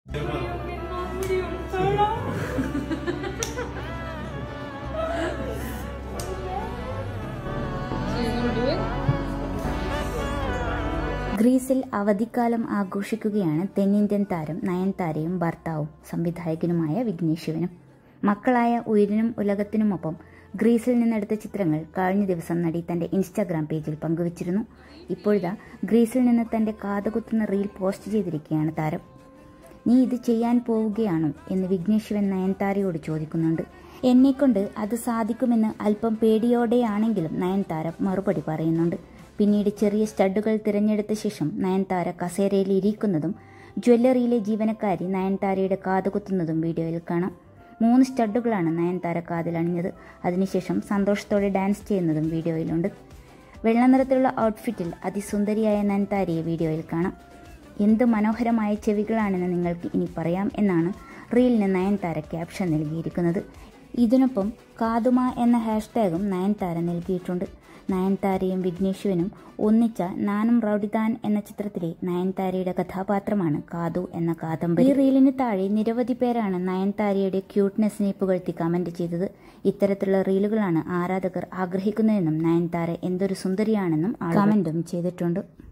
ഗ്രീസിൽ അവധിക്കാലം ആഘോഷിക്കുകയാണ് തെന്നിന്ത്യൻ താരം നയൻതാരയും ഭർത്താവും സംവിധായകനുമായ വിഘ്നേഷ് ശിവനും. മക്കളായ ഉയിരിനും ഉലകത്തിനുമൊപ്പം ഗ്രീസിൽ നിന്നെടുത്ത ചിത്രങ്ങൾ കഴിഞ്ഞ ദിവസം നടി തന്റെ ഇൻസ്റ്റാഗ്രാം പേജിൽ പങ്കുവച്ചിരുന്നു. ഇപ്പോഴിതാ ഗ്രീസിൽ നിന്ന് തന്റെ കാതുകുത്തുന്ന റീൽ പോസ്റ്റ് ചെയ്തിരിക്കുകയാണ് താരം. നീ ഇത് ചെയ്യാൻ പോവുകയാണോ എന്ന് വിഘ്നേഷ് ശിവൻ നയൻതാരയോട് ചോദിക്കുന്നുണ്ട്. എന്നെക്കൊണ്ട് അത് സാധിക്കുമെന്ന് അല്പം പേടിയോടെയാണെങ്കിലും നയൻതാര മറുപടി പറയുന്നുണ്ട്. പിന്നീട് ചെറിയ സ്റ്റഡുകൾ തിരഞ്ഞെടുത്ത ശേഷം നയൻതാര കസേരയിൽ ഇരിക്കുന്നതും ജ്വല്ലറിയിലെ ജീവനക്കാരി നയൻതാരയുടെ കാതുകുത്തുന്നതും വീഡിയോയിൽ കാണാം. 3 സ്റ്റഡുകളാണ് നയൻതാര കാതിലണിഞ്ഞത്. അതിനുശേഷം സന്തോഷത്തോടെ ഡാൻസ് ചെയ്യുന്നതും വീഡിയോയിലുണ്ട്. വെള്ള നിറത്തിലുള്ള ഔട്ട്ഫിറ്റിൽ അതിസുന്ദരിയായ നയൻതാരയെ വീഡിയോയിൽ കാണാം. എന്ത് മനോഹരമായ ചെവികളാണെന്ന് നിങ്ങൾക്ക് ഇനി പറയാം എന്നാണ് റീലിന് നയൻതാര ക്യാപ്ഷൻ നൽകിയിരിക്കുന്നത്. ഇതിനൊപ്പം കാതുമ എന്ന ഹാഷ്ടാഗും നയൻതാര നൽകിയിട്ടുണ്ട്. നയൻതാരയും വിഘ്നേഷ് ശിവനും ഒന്നിച്ച നാനും റൗഡിതാൻ എന്ന ചിത്രത്തിലെ നയൻതാരയുടെ കഥാപാത്രമാണ് കാതു എന്ന കാദംബരി. ഈ റീലിന് താഴെ നിരവധി പേരാണ് നയൻതാരയുടെ ക്യൂട്ട്നെസ്സിനെ പുകഴ്ത്തി കമന്റ് ചെയ്തത്. ഇത്തരത്തിലുള്ള റീലുകളാണ് ആരാധകർ ആഗ്രഹിക്കുന്നതെന്നും നയൻതാര എന്തൊരു സുന്ദരിയാണെന്നും കമന്റും ചെയ്തിട്ടുണ്ട്.